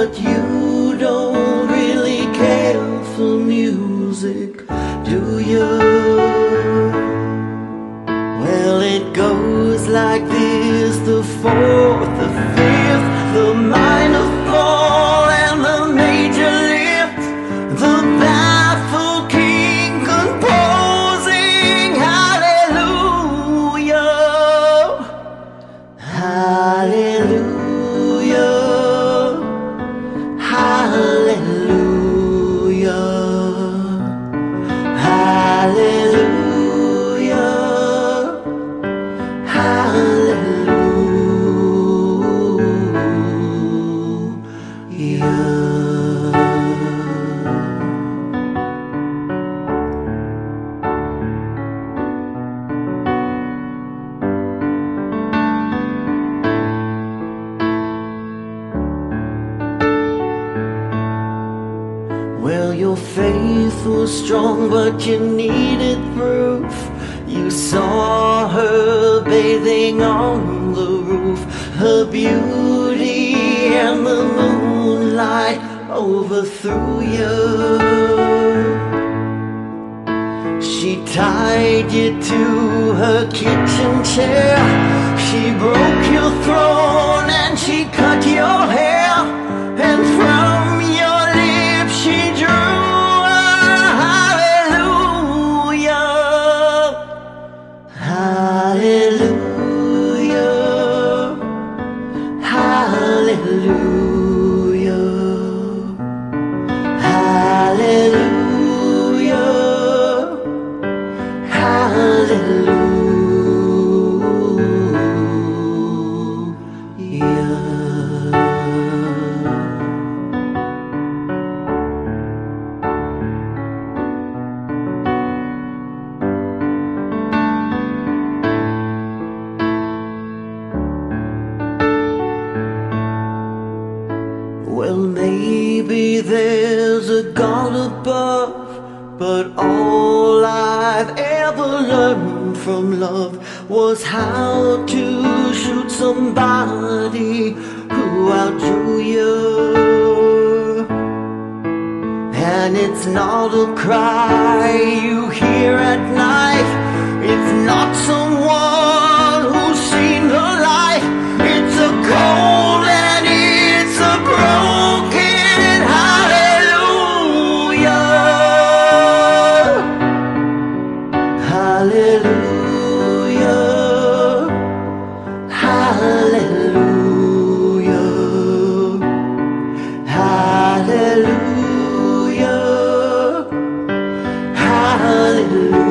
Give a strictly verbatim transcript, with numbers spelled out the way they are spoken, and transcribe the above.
but you don't really care for music, do you? Well, it goes like this: the fourth, the fifth, the minor fall and the major lift, the baffled king composing hallelujah, hallelujah, hallelujah, hallelujah, Well, your faith was strong, but you needed proof. You saw her bathing on the roof, her beauty and the moonlight overthrew you. She tied you to her kitchen chair, she broke your throne and she cut your hair, and from your lips she drew a hallelujah, hallelujah, hallelujah, hallelujah, hallelujah. Well, maybe there's a God above, but all I've ever learned from love was how to shoot somebody who outdrew you. And it's not a cry you hear at night, it's not someone who's seen the light, it's a cold and it's a broken hallelujah, hallelujah, hallelujah, hallelujah, hallelujah.